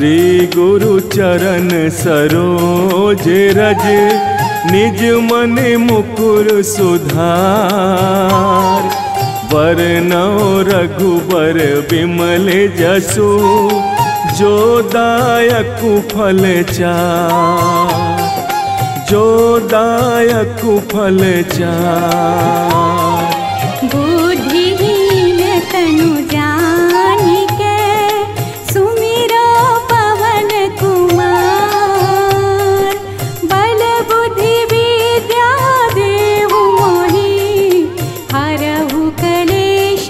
श्री गुरु चरण सरोज रज, निज मन मुकुर सुधार। वरनौ रघुबर विमल जसु, जो दायक फल चार, जो दायक फल चार। बुद्धिहीन तनु जानिके, सुमिरो पवन कुमार। बल बुद्धि विद्या देहु मोहि, हरहु कलेश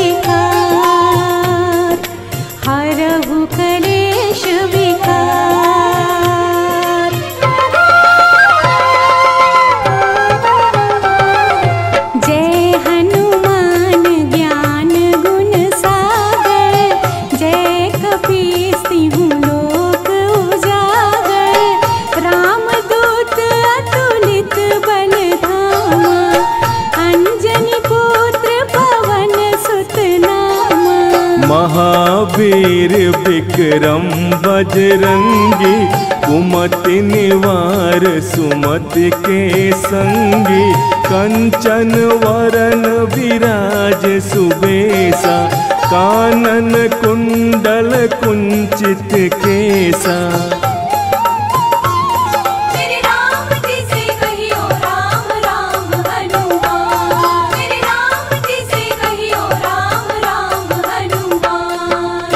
विकार, हरहु कलेश विकार। जय हनुमान ज्ञान गुण सागर, जय कपीस तिहुँ लोक उजागर। रामदूत अतुलित बल धामा, अंजनी पुत्र पवन सुत नामा। महावीर विक्रम बजरंगी, कुमति निवार सुमति के संगी। कंचन वरन विराज सुबेसा, कानन कुंडल कुंचित केसा। मेरे राम जी से कहियो राम राम हनुमान, मेरे राम जी से कहियो राम राम हनुमान।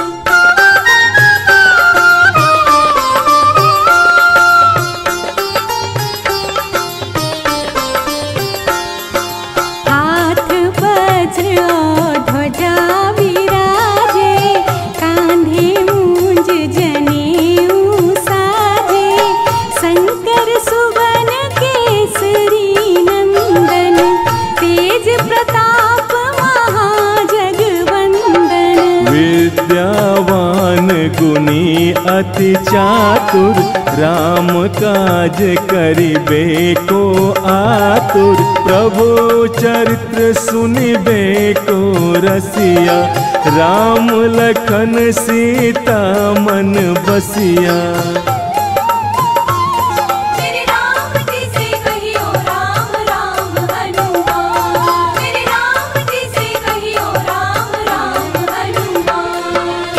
हाथ वज्र और ध्वजा विराजे, कांधे मूंज जनेऊ साजे। शंकर सुवन केसरी नंदन, तेज प्रताप महाजगवंदन। विद्यावान गुणी अति चातुर, राम काज करिबे को आतुर। प्रभु चरित्र सुनिबे को रसिया, राम लखन सीता मन बसिया। मेरे राम जी से कहियो राम राम हनुमान, मेरे राम जी से कहियो राम राम हनुमान।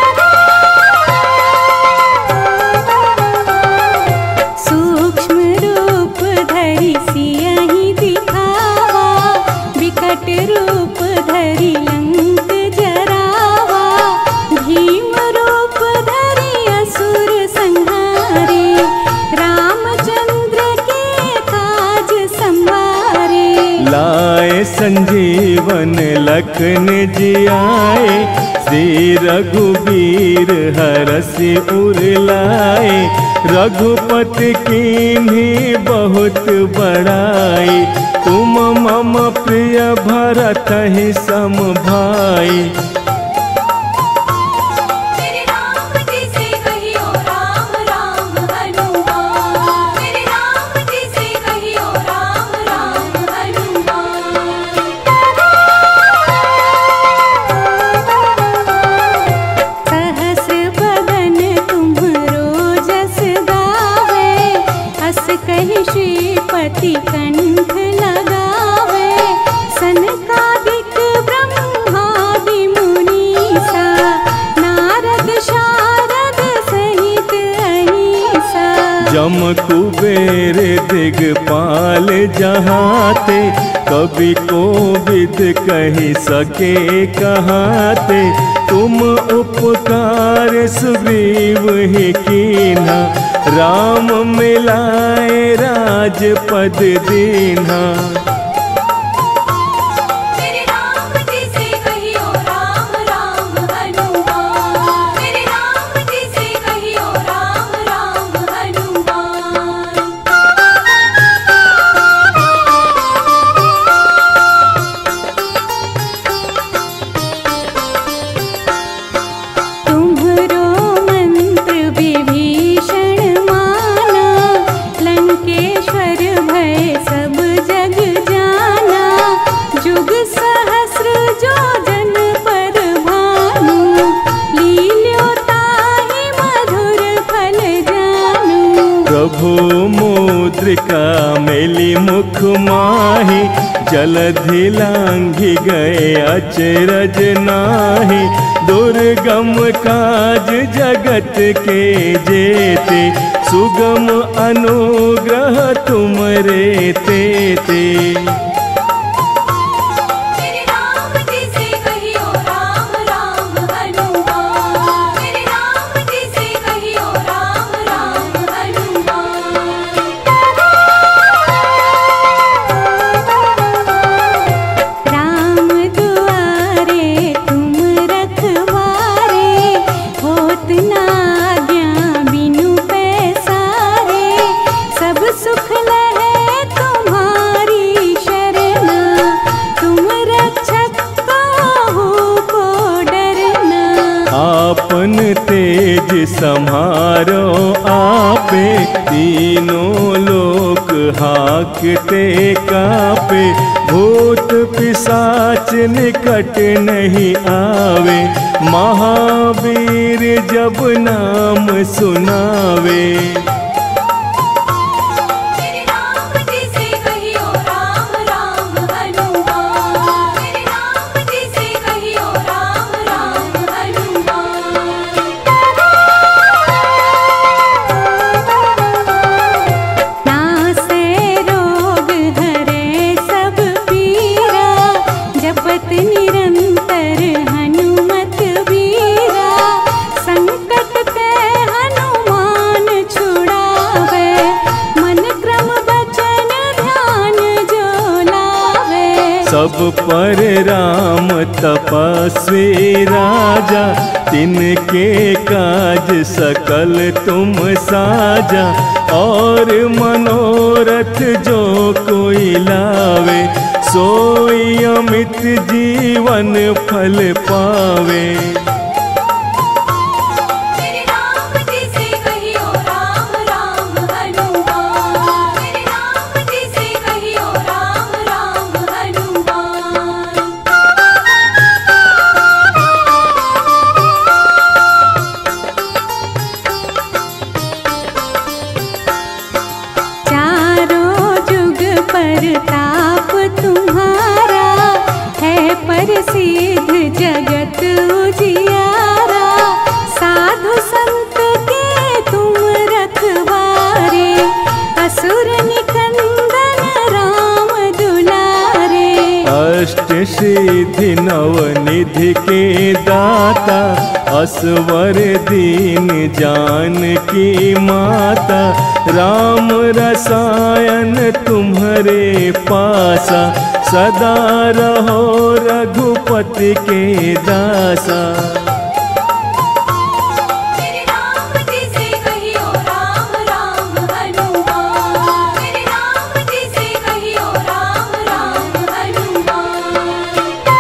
सूक्ष्म रूप धरि सियहि दिखावा, विकट रूप धरि लंक जरावा। भीम रूप धरि असुर संहारे, रामचंद्र के काज संवारे। लाए संजीवन लखन जियाए, श्री रघुबीर हरषि उर लाए। रघुपति कीन्ही बहुत बड़ाई, तुम मम प्रिय भरतहि सम भाई। मेरे राम जी से कहियो राम राम हनुमान, मेरे राम जी से कहियो राम राम हनुमान। सहस्र बदन तुम्हरो जस गावे, अस कहि श्रीपति कंठ लगावे। सनकादिक ब्रह्मादि मुनीसा, नारद शारद सहित अहिसा। जम कुबेर दिगपाल जहाते, कवि कोविद कहि सके कहाते। तुम उपकार सुग्रीव ही कीन्हा, राम मिलाए राजपद दीन्हा। मेरे राम जी से कहियो राम राम हनुमान, मेरे राम जी से कहियो राम राम हनुमान। तुम्हरो मंत्र विभीषण माना, लंकेश्वर भय सब जग जाना। प्रभु मुद्रिका मेली मुख माही, जलधि लांघि गए अचरज नाही। दुर्गम काज जगत के जेते, सुगम अनुग्रह तुमरे तेते। मेरे राम जी से कहियो राम राम हनुमान, मेरे राम जी से कहियो राम राम हनुमान। राम दुआरे तुम रखवारे, होत ना आज्ञा बिनु पैसारे। सब सुख लहे तुम्हारी शरणा, तुम रक्षक काहू को डरना। आपन तेज सम्हारो आपे, तीनों लोक हाकते कापे। भूत पिशाच निकट नहीं आवे, महावीर जब नाम सुनावे। मेरे राम जी से कहियो राम राम हनुमान, मेरे राम जी से कहियो राम राम हनुमान। नासै रोग हरै सब पीरा, जपत निरंतर हनुमत बीरा। संकट ते हनुमान छुड़ावे, मन क्रम बचन ध्यान जो लावे। सब पर राम तपस्वी राजा, तिनके काज सकल तुम साजा। और मनोरथ जो कोई लावे, सोई अमित जीवन फल पावे। मेरे राम जी से कहियो राम राम हनुमान, मेरे राम जी से कहियो राम राम हनुमान। चारों जुग परताप तुम्हारा, है प्रसिद्ध जगत उजियारा। साधु संत के तुम रखवारे, असुर निकंदन राम दुलारे। अष्ट सिद्धि नव निधि के दाता, असवर दीन जानकी माता। राम रसायन तुम्हारे पासा, सदा रहो रघुपति के दासा। मेरे राम जी से कहियो राम राम हनुमान, मेरे राम जी से कहियो राम राम हनुमान।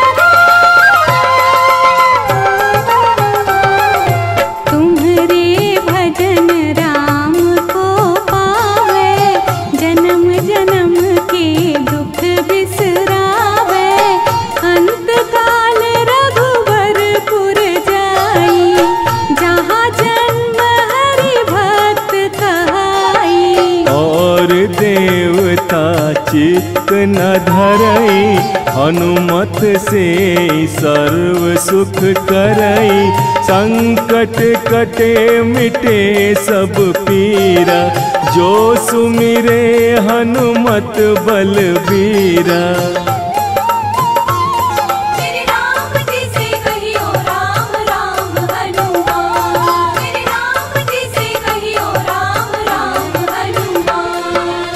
तुम्हारे भजन राम को पावे, जन्म जन्म के दुख बिसरावे। अंत काल रघुवरपुर जाई, जहाँ जन्म हरि भक्त कहाई। और देवता चित्त न धरई, हनुमत से सर्व सुख करई। संकट कटे मिटे सब पीरा, जो सुमिरे हनुमत बलबीरा। मेरे राम जी से कहियो राम राम हनुमान, मेरे राम जी से कहियो राम राम हनुमान।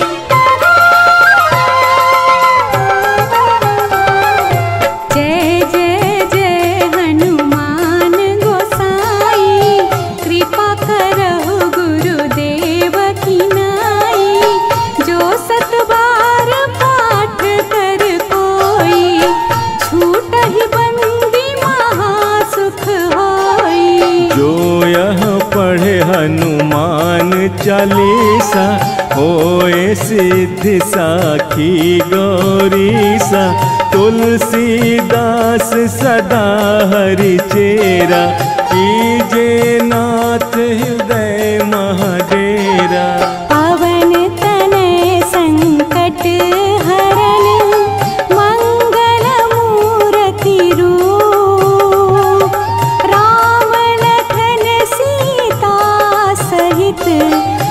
जय जय जय हनुमान गोसाई, कृपा करहु गुरुदेव की नाई। जो सत बार पाठ कर कोई, छूटहि बंदी महासुख होई। जो यह पढ़े हनुमान चालीसा, होए सिद्धि साखी गौरीसा। तुलसीदास सदा हरि चेरा, कीजे नाथ हृदय महाडेरा। ते